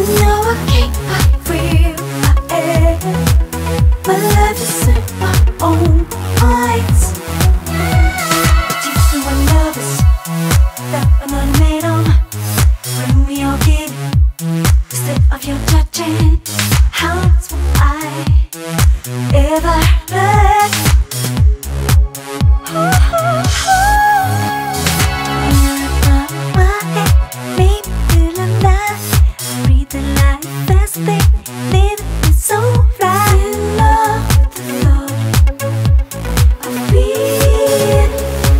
know I can't fight free. I am. My life is in my own eyes. Teach me what love is, that I'm not made on. Bring me your gift, instead of your judging. How else will I ever let? Maybe feel alive, breathe the life fast, they live it so right. In love with the Lord, I feel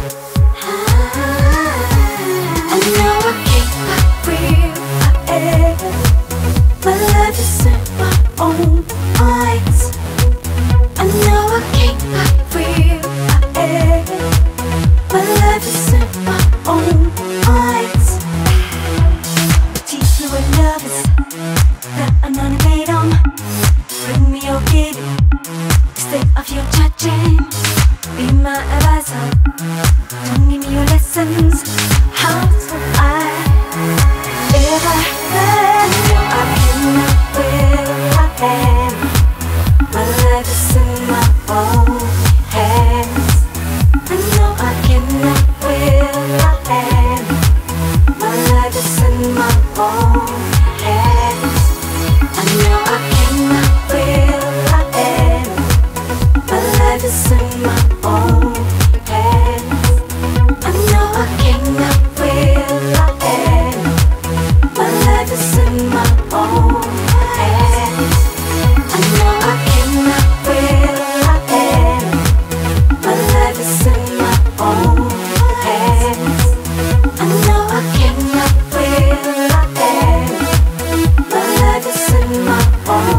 high. I know I can't fight free. I am. My life is in my own eyes. I know I can't fight free. I am. My life is in my own eyes. Teach me what love is, that I'm not made on. Bring me your gift, instead of your judging. Be my advisor, don't give me your lessons. How will I ever learn? I cannot will, I am. My life is in my own hands. I know I cannot will, I am. My life is in my own hands. I know I cannot will, I am. My life is in my own hands. I know I cannot will, I am. My life is in my own hands. I know I cannot will, I am. My life is in my own hands. I know I cannot will, I am. My life is in my own